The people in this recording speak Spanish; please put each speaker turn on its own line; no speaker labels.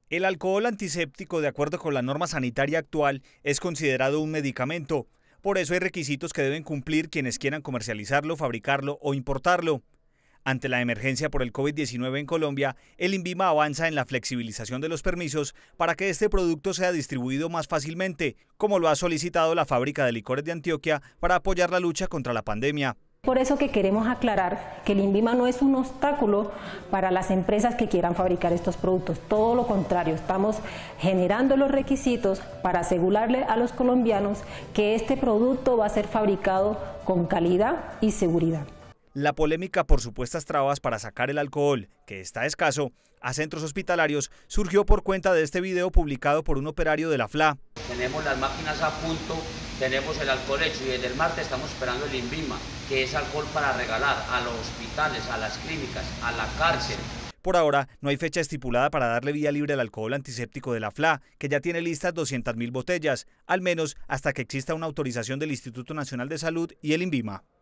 El alcohol antiséptico, de acuerdo con la norma sanitaria actual, es considerado un medicamento. Por eso hay requisitos que deben cumplir quienes quieran comercializarlo, fabricarlo o importarlo. Ante la emergencia por el COVID-19 en Colombia, el INVIMA avanza en la flexibilización de los permisos para que este producto sea distribuido más fácilmente, como lo ha solicitado la Fábrica de Licores de Antioquia para apoyar la lucha contra la pandemia.
Por eso que queremos aclarar que el INVIMA no es un obstáculo para las empresas que quieran fabricar estos productos, todo lo contrario, estamos generando los requisitos para asegurarle a los colombianos que este producto va a ser fabricado con calidad y seguridad.
La polémica por supuestas trabas para sacar el alcohol, que está escaso, a centros hospitalarios surgió por cuenta de este video publicado por un operario de la FLA.
Tenemos las máquinas a punto, tenemos el alcohol hecho y desde el martes estamos esperando el INVIMA, que es alcohol para regalar a los hospitales, a las clínicas, a la cárcel.
Por ahora, no hay fecha estipulada para darle vía libre al alcohol antiséptico de la FLA, que ya tiene listas 200.000 botellas, al menos hasta que exista una autorización del Instituto Nacional de Salud y el INVIMA.